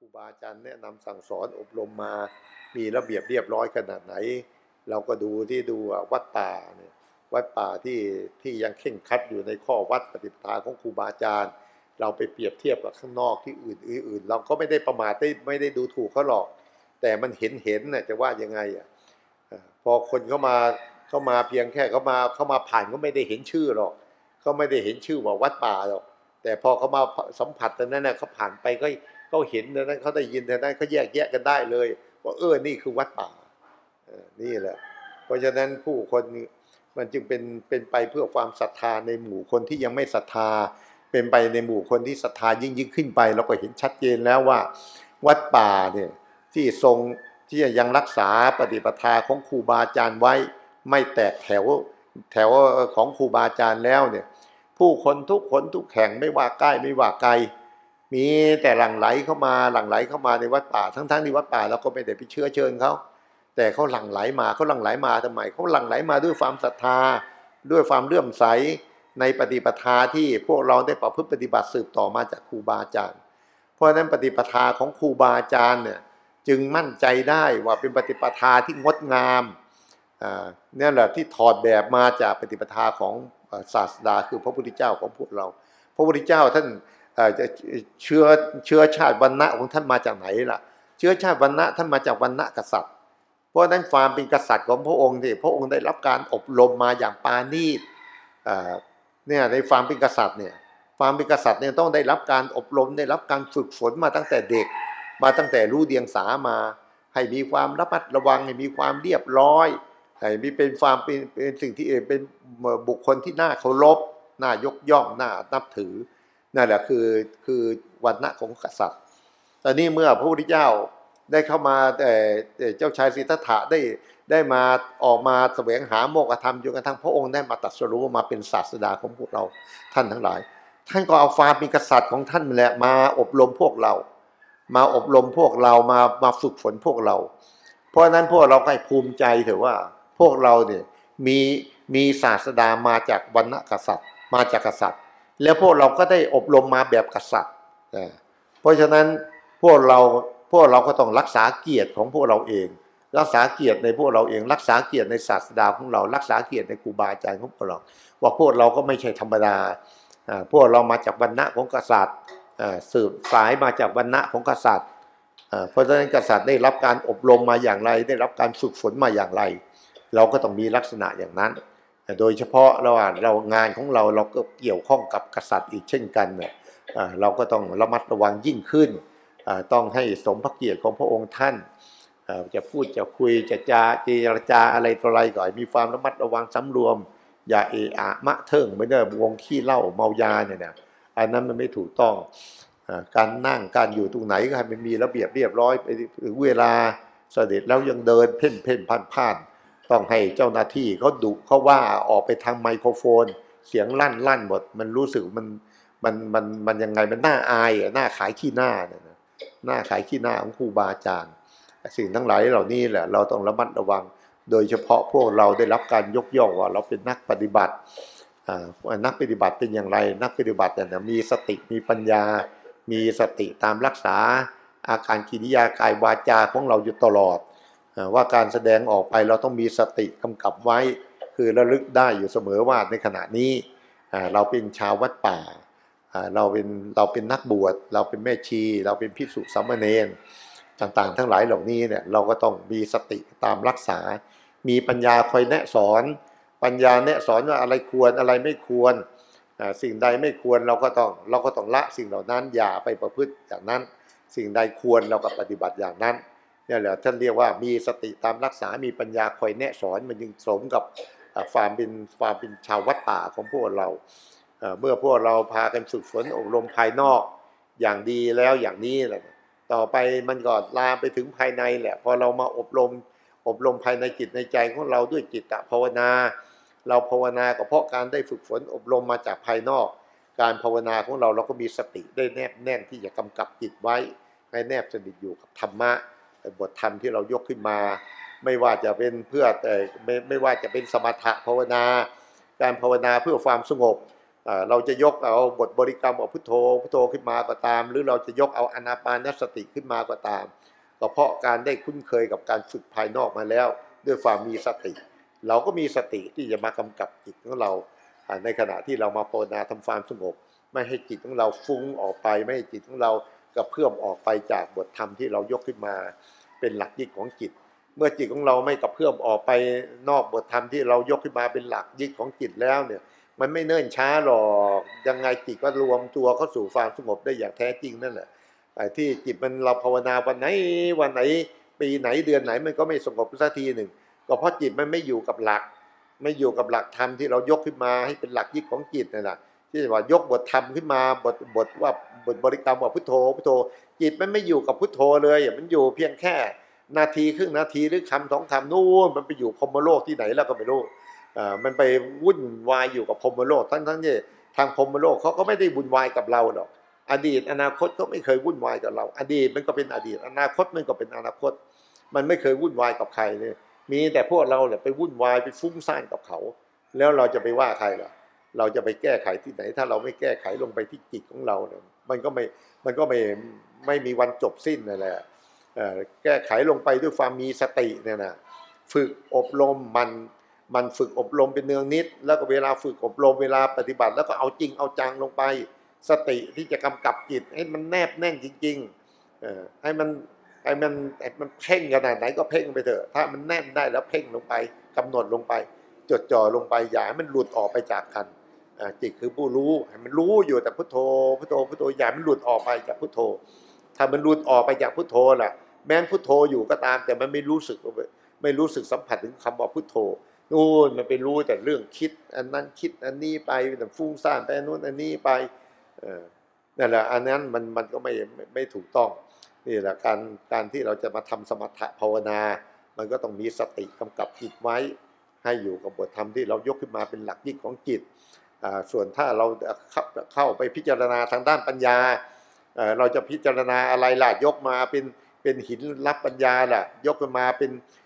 รูบาอาจารย์แนะนำสั่งสอนอบรมมามีระเบียบเรียบร้อยขนาดไหนเราก็ดูวัดป่าเนี่ยวัดป่าที่ยังเข่งครัดอยู่ในข้อวัดปฏิปทาของครูบาอาจารย์เราไปเปรียบเทียบกับข้างนอกที่อื่นเราก็ไม่ได้ประมาทไม่ได้ดูถูกเขาหรอกแต่มันเห็นน่ะจะว่ายังไงอ่ะพอคนเข้ามาเพียงแค่เข้ามาผ่านก็ไม่ได้เห็นชื่อหรอกเขาไม่ได้เห็นชื่อว่าวัดป่าหรอกแต่พอเขามาสัมผัสตรงนั้นนะเขาผ่านไปก็เห็นตรงนั้นเขาได้ยินตรงนั้นเขาแยกแยะกันได้เลยว่านี่คือวัดป่านี่แหละเพราะฉะนั้นผู้คนมันจึงเป็นไปเพื่อความศรัทธาในหมู่คนที่ยังไม่ศรัทธาเป็นไปในหมู่คนที่ศรัทธายิ่งขึ้นไปเราก็เห็นชัดเจนแล้วว่าวัดป่าเนี่ยที่ทรงที่ยังรักษาปฏิปทาของครูบาอาจารย์ไว้ไม่แตกแถวของครูบาอาจารย์แล้วเนี่ยผู้คนทุกคนทุกแห่งไม่ว่าใกล้ไม่ว่าไกลมีแต่หลั่งไหลเข้ามาในวัดป่าทั้งที่วัดป่าเราก็ไม่ได้ไปเชื้อเชิญเขาแต่เขาหลั่งไหลมาทำไมเขาหลั่งไหลมาด้วยความศรัทธาด้วยความเลื่อมใสในปฏิปทาที่พวกเราได้ประพฤติปฏิบัติสืบต่อมาจากครูบาอาจารย์เพราะฉะนั้นปฏิปทาของครูบาอาจารย์เนี่ยจึงมั่นใจได้ว่าเป็นปฏิปทาที่งดงามนี่แหละที่ถอดแบบมาจากปฏิปทาของศาสดาคือพระพุทธเจ้าของพวกเราพระพุทธเจ้าท่านจะเชื้อชาติวรรณะของท่านมาจากไหนล่ะเชื้อชาติวรรณะท่านมาจากวรรณะกษัตริย์เพราะนั้นความเป็นกษัตริย์ของพระองค์ที่พระองค์ได้รับการอบรมมาอย่างปาณีตเนี่ยในความเป็นกษัตริย์เนี่ยความเป็นกษัตริย์เนี่ยต้องได้รับการอบรมได้รับการฝึกฝนมาตั้งแต่เด็กมาตั้งแต่รู้เดียงสามาให้มีความระมัดระวังให้มีความเรียบร้อยให้มีเป็นความเป็นสิ่งที่เป็นบุคคลที่น่าเคารพน่ายกย่องน่านับถือนั่นแหละคือวรรณะของกษัตริย์ตอนนี้เมื่อพระพุทธเจ้าได้เข้ามาแต่เจ้าชายสิทธัตถะได้มาออกมาแสวงหาโมกขธรรมจนกระทั่งพระองค์ได้มาตรัสรู้มาเป็นศาสดาของพวกเราท่านทั้งหลายท่านก็เอาความเป็นกษัตริย์ของท่านแหละมาอบรมพวกเรามาฝึกฝนพวกเราเพราะนั้นพวกเราให้ภูมิใจเถอะว่าพวกเราเนี่ยมีศาสดามาจากวรรณะกษัตริย์มาจากกษัตริย์แล้วพวกเราก็ได้อบรมมาแบบกษัตริย์เพราะฉะนั้นพวกเราก็ต้องรักษาเกียรติของพวกเราเองรักษาเกียรติในพวกเราเองรักษาเกียรติในศาสดาของเรารักษาเกียรติในครูบาอาจารย์ของพวกเราว่าพวกเราก็ไม่ใช่ธรรมดาพวกเรามาจากวรรณะของกษัตริย์สืบสายมาจากวรรณะของกษัตริย์เพราะฉะนั้นกษัตริย์ได้รับการอบรมมาอย่างไรได้รับการฝึกฝนมาอย่างไรเราก็ต้องมีลักษณะอย่างนั้นโดยเฉพาะเรางานของเราก็เกี่ยวข้องกับกษัตริย์อีกเช่นกันเนี่ยเราก็ต้องระมัดระวังยิ่งขึ้นต้องให้สมพระเกียรติของพระองค์ท่านจะพูดจะคุยจะเจรจาอะไรต่ออะไรก่อนมีความระมัดระวังสำรวมอย่าเอะอะมะเทิงไม่ได้วงขี้เหล้าเมายาเนี่ยอันนั้นมันไม่ถูกต้องการนั่งการอยู่ตรงไหนก็ให้มันมีระเบียบเรียบร้อยไปถึงเวลาเสด็จแล้วยังเดินเพ่นพ่านต้องให้เจ้าหน้าที่เขาดุเขาว่าออกไปทางไมโครโฟนเสียงลั่นหมดมันรู้สึกมันยังไงมันน่าอายน่าขายขี้หน้าเนี่ยหน้าขายขี้หน้าของครูบาอาจารย์สิ่งทั้งหลายเหล่านี้แหละเราต้องระมัดระวังโดยเฉพาะพวกเราได้รับการยกย่องว่าเราเป็นนักปฏิบัตินักปฏิบัติเป็นอย่างไรนักปฏิบัติเนี่ยมีสติมีปัญญามีสติตามรักษาอาการกิริยากายวาจาของเราอยู่ตลอดว่าการแสดงออกไปเราต้องมีสติกำกับไว้คือระลึกได้อยู่เสมอว่าในขณะนี้เราเป็นชาววัดป่าเราเป็นนักบวชเราเป็นแม่ชีเราเป็นภิกษุสามเณรต่างๆทั้งหลายเหล่านี้เนี่ยเราก็ต้องมีสติตามรักษามีปัญญาคอยแนะสอนปัญญาแนะสอนว่าอะไรควรอะไรไม่ควรสิ่งใดไม่ควรเราก็ต้องละสิ่งเหล่านั้นอย่าไปประพฤติอย่างนั้นสิ่งใดควรเราก็ปฏิบัติอย่างนั้นนี่แหละท่านเรียกว่ามีสติตามรักษามีปัญญาคอยแนะสอนมันจึงสมกับความเป็นชาววัดป่าของพวกเราเมื่อพวกเราพากันฝึกฝนอบรมภายนอกอย่างดีแล้วอย่างนี้แหละต่อไปมันก็ลามไปถึงภายในแหละพอเรามาอบรมภายในจิตในใจของเราด้วยจิตภาวนาเราภาวนาก็เพราะการได้ฝึกฝนอบรมมาจากภายนอกการภาวนาของเราก็มีสติได้แนบแน่นที่จะกำกับจิตไว้ให้แนบสนิทอยู่กับธรรมะบทธรรมที่เรายกขึ้นมาไม่ว่าจะเป็นไม่ว่าจะเป็นสมถะภาวนาการภาวนาเพื่อความสงบเราจะยกเอาบทบริกรรมของพุทโธพุทโธขึ้นมาก็ตามหรือเราจะยกเอาอานาปานสติขึ้นมาก็ตามก็เพราะการได้คุ้นเคยกับการฝึกภายนอกมาแล้วด้วยความมีสติเราก็มีสติที่จะมากำกับจิตของเราในขณะที่เรามาภาวนาทำความสงบไม่ให้จิตของเราฟุ้งออกไปไม่ให้จิตของเรากระเพื่อมออกไปจากบทธรรมที่เรายกขึ้นมาเป็นหลักยึดของจิตเมื่อจิตของเราไม่กระเพื่อมออกไปนอกบทธรรมที่เรายกขึ้นมาเป็นหลักยึดของจิตแล้วเนี่ยมันไม่เนิ่นช้าหรอกยังไงจิตก็รวมตัวเข้าสู่ความสงบได้อย่างแท้จริงนั่นแหละที่จิตมันเราภาวนาวันไหนปีไหนเดือนไหนมันก็ไม่สงบสักทีหนึ่งก็เพราะจิตมันไม่อยู่กับหลักไม่อยู่กับหลักธรรมที่เรายกขึ้นมาให้เป็นหลักยึดของจิตนั่นแหละที่ว่ายกบทธรรมขึ้นมาบทว่าบทบริกรรมว่าพุทโธพุทโธจิตมันไม่อยู่กับพุทโธเลยมันอยู่เพียงแค่นาทีครึ่งนาทีหรือคำสองคำนู่นมันไปอยู่พรหมโลกที่ไหนแล้วก็ไม่รู้มันไปวุ่นวายอยู่กับพรหมโลกทั้งที่ทางพรหมโลกเขาก็ไม่ได้วุ่นวายกับเราหรอกอดีตอนาคตเขาไม่เคยวุ่นวายกับเราอดีตมันก็เป็นอดีตอนาคตมันก็เป็นอนาคตมันไม่เคยวุ่นวายกับใครเลยมีแต่พวกเราเนี่ยไปวุ่นวายไปฟุ้งซ่านกับเขาแล้วเราจะไปว่าใครล่ะเราจะไปแก้ไขที่ไหนถ้าเราไม่แก้ไขลงไปที่จิตของเราเนี่ยมันก็ไม่มีวันจบสิ้นนั่นแหละแก้ไขลงไปด้วยความมีสติเนี่ยนะฝึกอบรมมันฝึกอบรมเป็นเนืองนิดแล้วก็เวลาฝึกอบรมเวลาปฏิบัติแล้วก็เอาจริงเอาจังลงไปสติที่จะกำกับจิตให้มันแนบแน่นจริงๆให้มันเพ่งขนาดไหนก็เพ่งไปเถอะถ้ามันแน่นได้แล้วเพ่งลงไปกำหนดลงไปจดจ่อลงไปอย่าให้มันหลุดออกไปจากกันจิตคือผู้รู้ให้มันรู้อยู่แต่พุทโธพุทโธพุทโธอย่ามันหลุดออกไปจากพุทโธถ้ามันหลุดออกไปจากพุทโธล่ะแม้พุทโธอยู่ก็ตามแต่มันไม่รู้สึกสัมผัสถึงคำว่าพุทโธนู่นมันไปรู้แต่เรื่องคิดอันนั้นคิดอันนี้ไปแต่ฟุ้งซ่านไปอันนู้นอันนี้ไปนั่นแหละอันนั้นมันก็ไม่ถูกต้องนี่แหละการที่เราจะมาทำสมถะภาวนามันก็ต้องมีสติกำกับจิตไว้ให้อยู่กับบทธรรมที่เรายกขึ้นมาเป็นหลักยิ่งของจิตส่วนถ้าเราเข้าไปพิจารณาทางด้านปัญญาเราจะพิจารณาอะไรล่ะยกมาเป็นหินรับปัญญาล่ะยกขึ้นมา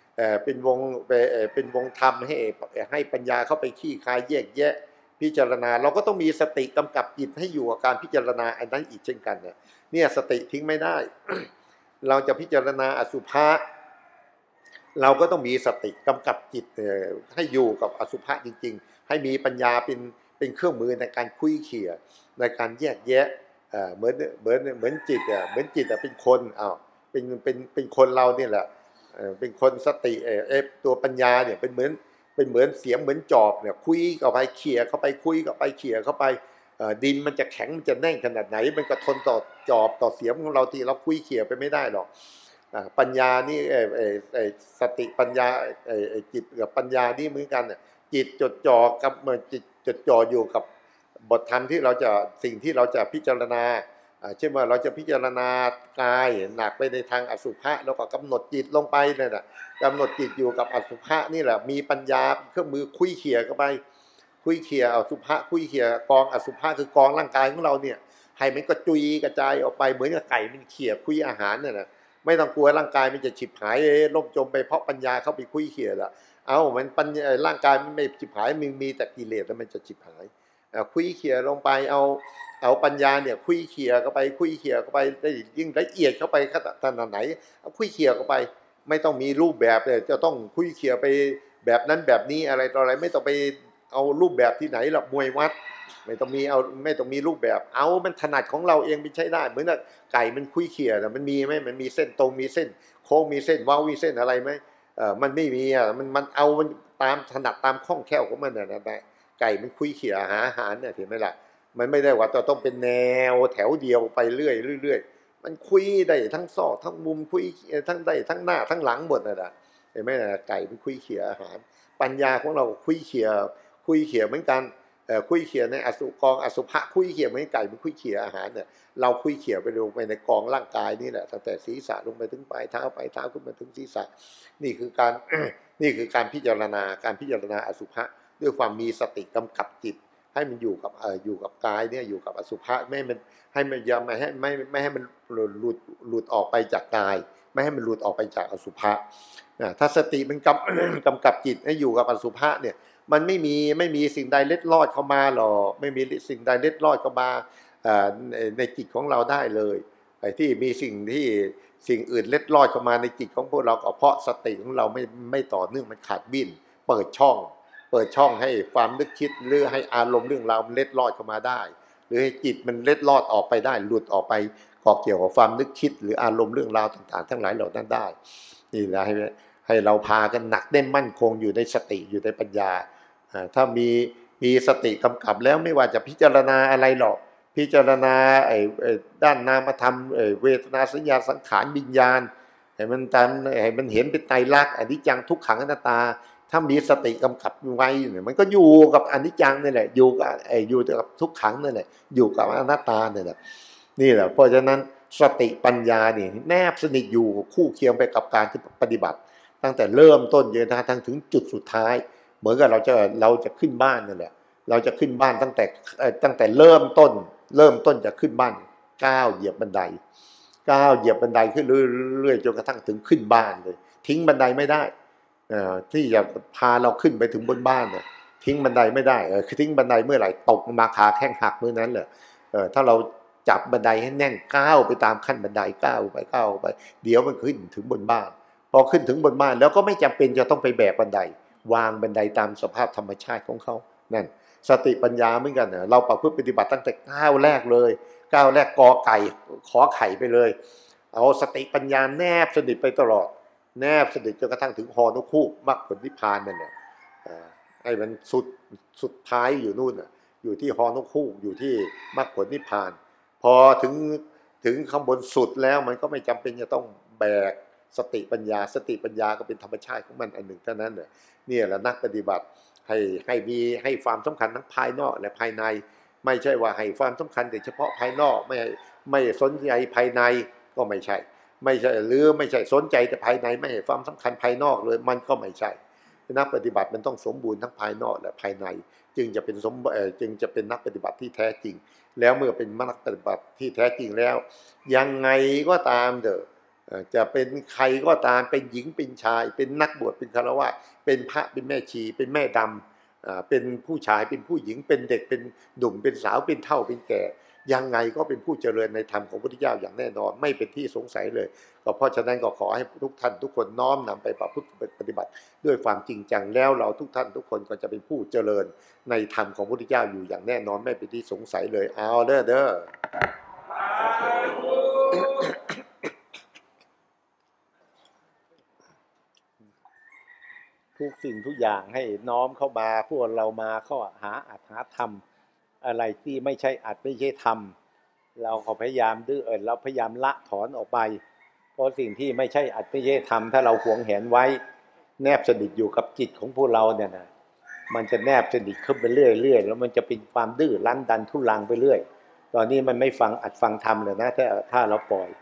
เป็นวงธรรมให้ปัญญาเข้าไปขี้คายแยกแยะพิจารณาเราก็ต้องมีสติกำกับจิตให้อยู่กับการพิจารณาอันนั้นอีกเช่นกันเนี่ยสติทิ้งไม่ได้ เราจะพิจารณาอสุภะเราก็ต้องมีสติกำกับจิตให้อยู่กับอสุภะจริงๆให้มีปัญญาเป็นเครื่องมือในการคุยเขี่ยในการแยกแยะเหมือนจิตเป็นคนเป็นคนเราเนี่ยแหละเป็นคนสติตัวปัญญาเนี่ยเป็นเหมือนเสียงเหมือนจอบเนี่ยคุยเข้าไปเขี่ยเข้าไปคุยเข้าไปเขี่ยเข้าไปดินมันจะแข็งมันจะแน่นขนาดไหนมันก็ทนต่อจอบต่อเสียงของเราที่เราคุยเขี่ยไปไม่ได้หรอกปัญญานี่สติปัญญาจิตกับปัญญานี่เหมือนกันจิตจดจ่อกับจิตจดจ่ออยู่กับบทธรรมที่เราจะสิ่งที่เราจะพิจารณาเช่นว่าเราจะพิจารณากายหนักไปในทางอสุภะแล้วก็กำหนดจิตลงไปเนี่ยนะกำหนดจิตอยู่กับอสุภะนี่แหละมีปัญญาเครื่องมือคุยเขี่ยเข้าไปคุยเขี่ยอสุภะคุยเขี่ยกองอสุภะคือกองร่างกายของเราเนี่ยให้มันกระจุยกระจายออกไปเหมือนกับไก่มันเขี่ยคุยอาหารเนี่ยนะไม่ต้องกลัวร่างกายมันจะฉิบหายล่มจมไปเพราะปัญญาเข้าไปคุยเขี่ยละมันปัญญาร่างกายมันไม่ฉิบหายมีแต่กิเลสแล้วมันจะฉิบหายคุยเขี่ยลงไปเอาปัญญาเนี่ยคุยเขี่ยเข้าไปคุยเขี่ยเข้าไปได้ยิ่งละเอียดเข้าไปขนาดไหนเอาคุยเขี่ยเข้าไปไม่ต้องมีรูปแบบเลยจะต้องคุยเขี่ยไปแบบนั้นแบบนี้อะไรต่ออะไรไม่ต้องไปเอารูปแบบที่ไหนหรอกมวยวัดไม่ต้องมีรูปแบบมันถนัดของเราเองไม่ใช่ได้เหมือนกับไก่มันคุยเขี่ยแต่มันมีไหมมันมีเส้นตรงมีเส้นโค้งมีเส้นเว้ามีเส้นอะไรไหมมันไม่มีมันตามถนัดตามคล่องแคล่วของมันนะไก่มันคุยเขี่ยหาอาหารเนี่ยเห็นไหมล่ะมันไม่ได้ว่าจะต้องเป็นแนวแถวเดียวไปเรื่อยมันคุยได้ทั้งซอกทั้งมุมคุยทั้งได้ทั้งหน้าทั้งหลังหมดนะเห็นไหมนะไก่มันคุยเขี่ยอาหารปัญญาของเราคุยเขี่ยเหมือนกันคุยเขี่ยในกองอสุภะคุยเขี่ยเหมือนไก่มันคุยเขี่ยอาหารเนี่ยเราคุยเขี่ยไปลงไปในกองร่างกายนี่แหละตั้งแต่ศีรษะลงไปถึงปลายเท้าขึ้นมาถึงศีรษะนี่คือการพิจารณาอสุภะด้วยความมีสติกำกับจิตให้มันอยู่กับกายเนี่ยอยู่กับอสุภะไม่ให้มันหลุดออกไปจากกายไม่ให้มันหลุดออกไปจากอสุภะถ้าสติมันกำกับจิตให้อยู่กับอสุภะเนี่ยมันไม่มีสิ่งใดเล็ดลอดเข้ามาหรอกไม่มีสิ่งใดเล็ดลอดเข้ามาในจิตของเราได้เลยไอ้ที่มีสิ่งอื่นเล็ดลอดเข้ามาในจิตของพวกเราก็เพราะสติของเราไม่ต่อเนื่องมันขาดบิ้นเปิดช่องให้ความนึกคิดหรือให้อารมณ์เรื่องราวมันเล็ดลอดเข้ามาได้หรือให้จิตมันเล็ดลอดออกไปได้หลุดออกไปก่อเกี่ยวกับความนึกคิดหรืออารมณ์เรื่องราวต่างๆทั้งหลายเหล่านั้นได้นี่แหละให้เราพากันหนักแน่นมั่นคงอยู่ในสติอยู่ในปัญญาถ้ามีสติกำกับแล้วไม่ว่าจะพิจารณาอะไรหรอกพิจารณาด้านนามธรรมเวทนาสัญญาสังขารวิญญาณให้มันเห็นเป็นไตรลักษณ์อนิจจังทุกขังอนัตตาถ้ามีสติกำกับไว้เนี่ยมันก็อยู่กับอนิจจังนี่แหละอยู่กับทุกขังนั่นแหละอยู่กับอนัตตาเนี่ยแหละนี่แหละเพราะฉะนั้นสติปัญญาเนี่ยแนบสนิทอยู่คู่เคียงไปกับการที่ปฏิบัติตั้งแต่เริ่มต้นจนทั้งถึงจุดสุดท้ายเหมือนกับเราจะขึ้นบ้านนั่นแหละเราจะขึ้นบ้านตั้งแต่เริ่มต้นจะขึ้นบ้านก้าวเหยียบบันไดขึ้นเรื่อยๆจนกระทั่งถึงขึ้นบ้านเลยทิ้งบันไดไม่ได้ที่จะพาเราขึ้นไปถึงบนบ้านน่ะทิ้งบันไดไม่ได้ทิ้งบันไดเมื่อไหร่ตกมาขาแข้งหักเมื่อนั้นแหละถ้าเราจับบันไดให้แน่นก้าวไปตามขั้นบันไดก้าวไปเดี๋ยวมันขึ้นถึงบนบ้านพอขึ้นถึงบนบ้านแล้วก็ไม่จำเป็นจะต้องไปแบกบันไดวางบันไดตามสภาพธรรมชาติของเขานั่นสติปัญญาเหมือนกันเราประพฤติปฏิบัติตั้งแต่ก้าวแรกเลยก้าวแรกกอไก่ขอไข่ไปเลยเอาสติปัญญาแนบสนิทไปตลอดแนบสนิทจนกระทั่งถึงฮอนกฮูกมรรคผลนิพพานนั่นแหละไอ้มันสุดท้ายอยู่นู่นอยู่ที่ฮอนกฮูกอยู่ที่มรรคผลนิพพานพอถึงข้างบนสุดแล้วมันก็ไม่จำเป็นจะต้องแบกสติปัญญาก็เป็นธรรมชาติของมันอันหนึ่งเท่านั้นเนี่ยแหละนักปฏิบัติให้ความสำคัญทั้งภายนอกและภายในไม่ใช่ว่าให้ความสำคัญแต่เฉพาะภายนอกไม่สนใจภายในก็ไม่ใช่หรือไม่ใช่สนใจแต่ภายในไม่ให้ความสำคัญภายนอกเลยมันก็ไม่ใช่นักปฏิบัติมันต้องสมบูรณ์ทั้งภายนอกและภายในจึงจะเป็นนักปฏิบัติที่แท้จริงแล้วเมื่อเป็นนักปฏิบัติที่แท้จริงแล้วยังไงก็ตามจะเป็นใครก็ตามเป็นหญิงเป็นชายเป็นนักบวชเป็นฆราวาสเป็นพระเป็นแม่ชีเป็นแม่ดำเป็นผู้ชายเป็นผู้หญิงเป็นเด็กเป็นหนุ่มเป็นสาวเป็นเฒ่าเป็นแก่ยังไงก็เป็นผู้เจริญในธรรมของพระพุทธเจ้าอย่างแน่นอนไม่เป็นที่สงสัยเลยก็เพราะฉะนั้นก็ขอให้ทุกท่านทุกคนน้อมนำไปประพฤติปฏิบัติด้วยความจริงจังแล้วเราทุกท่านทุกคนก็จะเป็นผู้เจริญในธรรมของพระพุทธเจ้าอยู่อย่างแน่นอนไม่เป็นที่สงสัยเลยเอาเด้อทุกสิ่งทุกอย่างให้น้อมเข้ามาพวกเรามาเข้าหาอัตถธรรมอะไรที่ไม่ใช่อัตไม่ใช่ธรรมเราก็พยายามเราพยายามละถอนออกไปเพราะสิ่งที่ไม่ใช่อัตไม่ใช่ธรรมถ้าเราหวงแหนไว้แนบสนิทอยู่กับจิตของพวกเราเนี่ยนะมันจะแนบสนิทขึ้นไปเรื่อยแล้วมันจะเป็นความดื้อรั้นดันทุรังไปเรื่อยตอนนี้มันไม่ฟังอัดฟังธรรมเลยนะถ้าเราปล่อย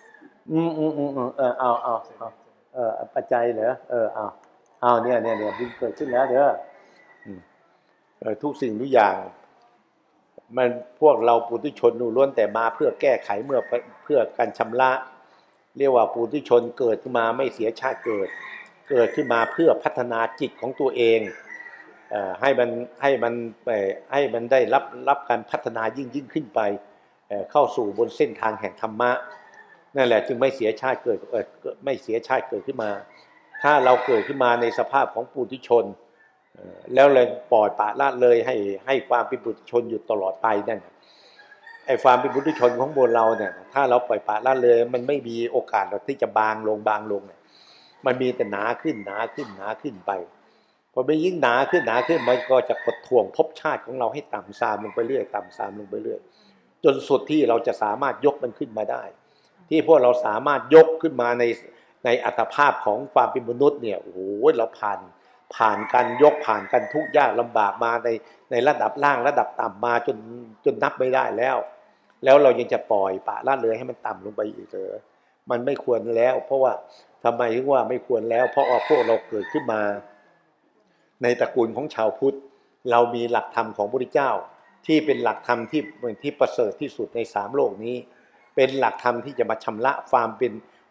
เอาปัจจัยเหรอเอาเนี่ยบุญเกิดขึ้นแล้วเด้อทุกสิ่งทุกอย่างมันพวกเราปุถุชนล้วนแต่มาเพื่อแก้ไขเพื่อการชำระเรียกว่าปุถุชนเกิดขึ้นมาไม่เสียชาติเกิดขึ้นมาเพื่อพัฒนาจิตของตัวเองให้มันได้รับการพัฒนายิ่งขึ้นไปเข้าสู่บนเส้นทางแห่งธรรมะนั่นแหละจึงไม่เสียชาติเกิดไม่เสียชาติเกิดขึ้นมาถ้าเราเกิดขึ้นมาในสภาพของปุถุชนแล้วเลยปล่อยปละละเลยให้ความเป็นปุถุชนอยู่ตลอดไปนั่นไอ้ความเป็นปุถุชนของบนเราเนี่ยถ้าเราปล่อยปละละเลยมันไม่มีโอกาสที่จะบางลงมันมีแต่หนาขึ้นไปพอไปยิ่งหนาขึ้นมันก็จะกดท่วงภพชาติของเราให้ต่ำทรามลงไปเรื่อยจนสุดที่เราจะสามารถยกมันขึ้นมาได้ที่พวกเราสามารถยกขึ้นมาในอัตภาพของความเป็นมนุษย์เนี่ยโอ้โหเราผ่านการยกผ่านการทุกข์ยากลำบากมาในระดับล่างระดับต่ำมาจนนับไม่ได้แล้วเรายังจะปล่อยปละละเลยให้มันต่ำลงไปอีกเหรอมันไม่ควรแล้วเพราะว่าทำไมถึงว่าไม่ควรแล้วเพราะว่าพวกเราเกิดขึ้นมาในตระกูลของชาวพุทธเรามีหลักธรรมของพระพุทธเจ้าที่เป็นหลักธรรมที่ประเสริฐที่สุดใน3โลกนี้เป็นหลักธรรมที่จะมาชำระความเป็น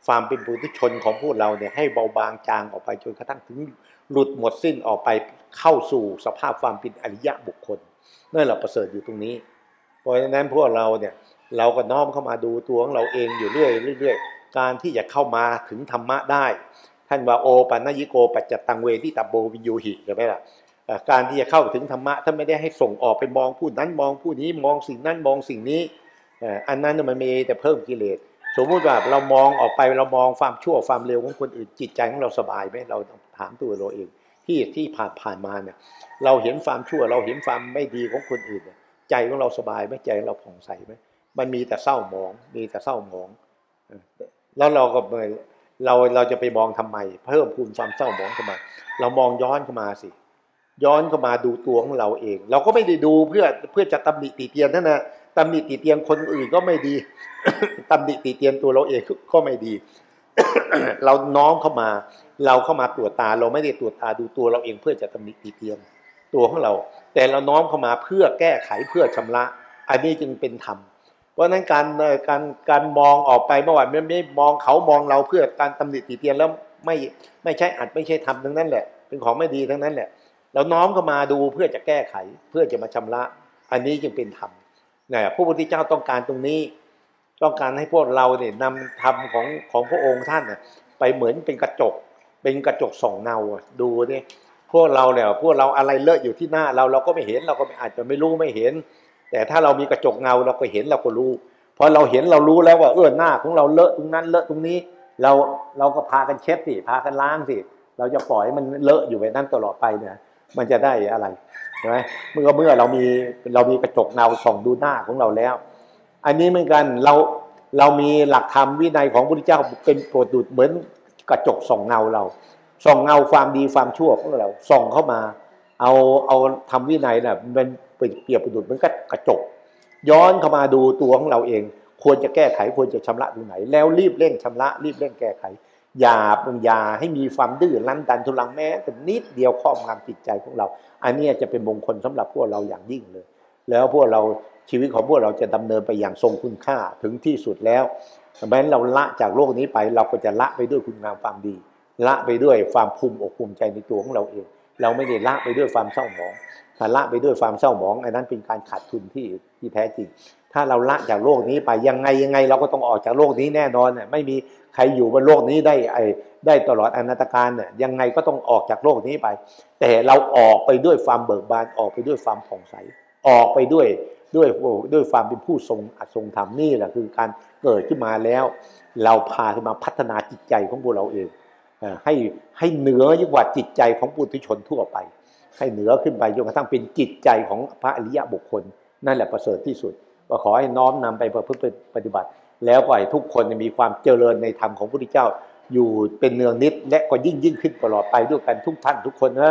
ความเป็นปุถุชนของพวกเราเนี่ยให้เบาบางจางออกไปจนกระทั่งถึงหลุดหมดสิ้นออกไปเข้าสู่สภาพความเป็นอริยะบุคคลนั่นแหละประเสริฐอยู่ตรงนี้เพราะฉะนั้นพวกเราเนี่ยเราก็น้อมเข้ามาดูตัวของเราเองอยู่เรื่อยๆการที่จะเข้ามาถึงธรรมะได้ท่านว่าโอปัญญิโกปัจจตังเวทิตาโบวิญญูหิใช่ไหมล่ะการที่จะเข้าถึงธรรมะท่านไม่ได้ให้ส่งออกไปมองผู้นั้นมองผู้นี้มองสิ่งนั้นมองสิ่งนี้อันนั้นมันมีแต่เพิ่มกิเลสสมมุติว่าเรามองออกไปเรามองความชั่วความเลวของคนอื่นจิตใจของเราสบายไหมเราถามตัวเราเองที่ผ่านมาเนี่ยเราเห็นความชั่วเราเห็นความไม่ดีของคนอื่นใจของเราสบายไหมใจของเราผ่องใสไหมมันมีแต่เศร้าหมองมีแต่เศร้าหมองแล้วเราจะไปมองทำไมเพิ่มพูนความเศร้าหมองทำไมเรามองย้อนเข้ามาสิย้อนเข้ามาดูตัวของเราเองเราก็ไม่ได้ดูเพื่อจะตำหนิติเตียนนั่นนะตำหนิติเตียนคนอื่นก็ไม่ดี ตำหนิติเตียนตัวเราเองก็ไม่ดี เราน้อมเข้ามาเราเข้ามาตรวจตาเราไม่ได้ตรวจตาดูตัวเราเองเพื่อจะตำหนิติเตียนตัวของเราแต่เราน้อมเข้ามาเพื่อแก้ไขเพื่อชำระอันนี้จึงเป็นธรรมเพราะนั้นการมองออกไปเมื่อวานไม่มองเขามองเราเพื่อการตำหนิติเตียนแล้วไม่ใช่อัดไม่ใช่ทำทั้งนั้นแหละเป็นของไม่ดีทั้งนั้นแหละเราน้อมเข้ามาดูเพื่อจะแก้ไขเพื่อจะมาชำระอันนี้จึงเป็นธรรมเนี่ยพระพุทธเจ้าต้องการตรงนี้ต้องการให้พวกเราเนี่ยนำธรรมของพระองค์ท่านน่ะไปเหมือนเป็นกระจกส่องเงาดูนี่พวกเราเนี่ยพวกเราอะไรเลอะอยู่ที่หน้าเราก็ไม่เห็นเราก็อาจจะไม่รู้ไม่เห็นแต่ถ้าเรามีกระจกเงาเราก็เห็นเราก็รู้พอเราเห็นเรารู้แล้วว่าหน้าของเราเลอะตรงนั้นเลอะตรงนี้เราก็พากันเช็ดสิพากันล้างสิเราจะปล่อยให้มันเลอะอยู่แบบนั้นตลอดไปเนี่ยมันจะได้อะไรใช่ไหมเมื่อเรามีกระจกเงาส่องดูหน้าของเราแล้วอันนี้เหมือนกันเรามีหลักธรรมวินัยของพระพุทธเจ้าเป็นโปรดดูดเหมือนกระจกส่องเงาเราส่องเงาความดีความชั่วของเราส่องเข้ามาเอาธรรมวินัยน่ะมันเปรียบประดุจเหมือนกับกระจกย้อนเข้ามาดูตัวของเราเองควรจะแก้ไขควรจะชำระตรงไหนแล้วรีบเร่งชำระรีบเร่งแก้ไขอย่าให้มีความดื้อรั้นดันทุลังแม้แต่นิดเดียวครอบงำจิตใจของเราอันนี้จะเป็นมงคลสำหรับพวกเราอย่างยิ่งเลยแล้วพวกเราชีวิตของพวกเราจะดำเนินไปอย่างทรงคุณค่าถึงที่สุดแล้วแม้เราละจากโลกนี้ไปเราก็จะละไปด้วยคุณงามความดีละไปด้วยความภูมิอกภูมิใจในตัวของเราเองเราไม่ได้ละไปด้วยความเศร้าหมองถ้าละไปด้วยความเศร้าหมองอันนั้นเป็นการขาดทุนที่แท้จริงถ้าเราละจากโลกนี้ไปยังไงเราก็ต้องออกจากโลกนี้แน่นอนน่ะไม่มีใครอยู่บนโลกนี้ได้ตลอดอนันตกาลเนี่ยยังไงก็ต้องออกจากโลกนี้ไปแต่เราออกไปด้วยความเบิกบานออกไปด้วยความผ่องใสออกไปด้วยความเป็นผู้ทรงอัตทรงธรรมนี่แหละคือการเกิดขึ้นมาแล้วเราพาขึ้นมาพัฒนาจิตใจของพวกเราเองให้เหนือยิ่งกว่าจิตใจของปุถุชนทั่วไปให้เหนือขึ้นไปจนกระทั่งเป็นจิตใจของพระอริยบุคคลนั่นแหละประเสริฐที่สุดก็ขอให้น้อมนำไปประพฤติปฏิบัติแล้วก็ให้ทุกคนมีความเจริญในธรรมของพระพุทธเจ้าอยู่เป็นเนืองนิดและก็ยิ่งขึ้นตลอดไปด้วยกันทุกท่านทุกคน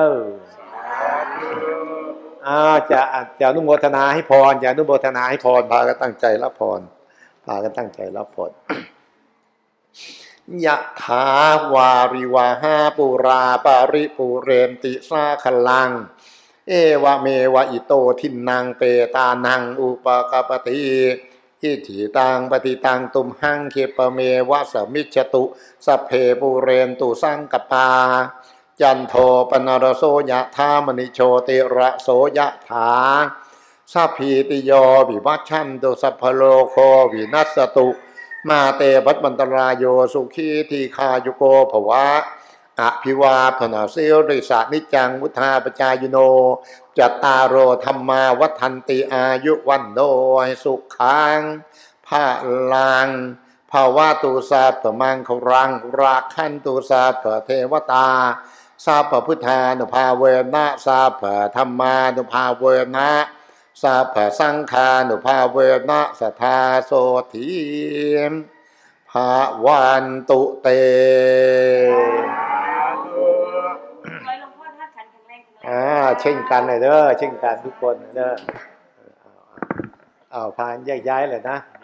จะอนุโมทนาให้พรจะอนุโมทนาให้พรพากันตั้งใจรับพรพากันตั้งใจรับพรยะถาวาริวาหาปุราปาริปุเรนติสาคลังเอวะเมวะอิโตทินังเปตานังอุปกปติอิถิตังปฏิตังตุมหังคิปเมวะสมิจฉตุสัพเพปุเรนตุสังกปาจันโทปนรโสยะธามณิโชติระโสยะถาสัพพิติโยวิวัชชันตุสัพพโลโควินัสตุมาเตปัตมันตรายโยสุขีทีคายุโกภวะอภิวาทนาสิริสานิจังวุธาปจายโนจัตตารโอธรรมาวัฏันติอายุวันโดสุขังภาลังภาวะตุสาพมังครังราคันตุสาพเทวตาสาพพุทธานุภาเวนะสาพธรรมานุภาเวนะสาพสังฆานุภาเวนะสัทธาโสถีภาวันตุเตเช่นกันเลยเด้อเช่นกันทุกคนเด้อพานแยกย้ายเลยนะ